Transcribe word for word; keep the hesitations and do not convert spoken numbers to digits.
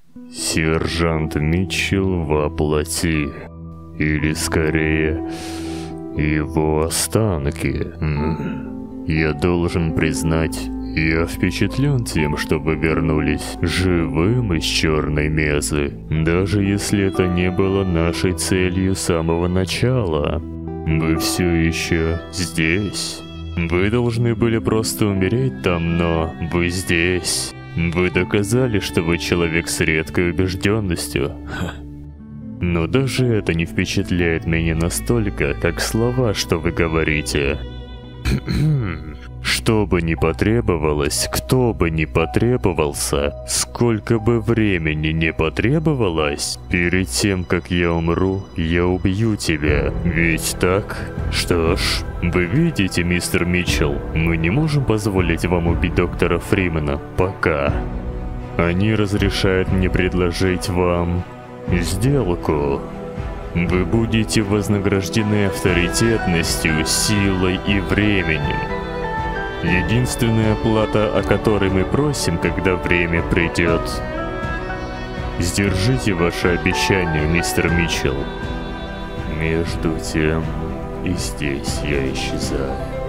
Сержант Митчелл во плоти. Или скорее, его останки. Я должен признать, я впечатлен тем, что вы вернулись живым из Черной Мезы, даже если это не было нашей целью с самого начала. Вы все еще здесь. Вы должны были просто умереть там, но вы здесь. Вы доказали, что вы человек с редкой убежденностью. Но даже это не впечатляет меня настолько, как слова, что вы говорите. Что бы ни потребовалось, кто бы ни потребовался, сколько бы времени не потребовалось, перед тем, как я умру, я убью тебя. Ведь так? Что ж, вы видите, мистер Митчелл, мы не можем позволить вам убить доктора Фримена пока. Они разрешают мне предложить вам сделку. Вы будете вознаграждены авторитетностью, силой и временем. Единственная плата, о которой мы просим, когда время придет. Сдержите ваше обещание, мистер Митчелл. Между тем, и здесь я исчезаю.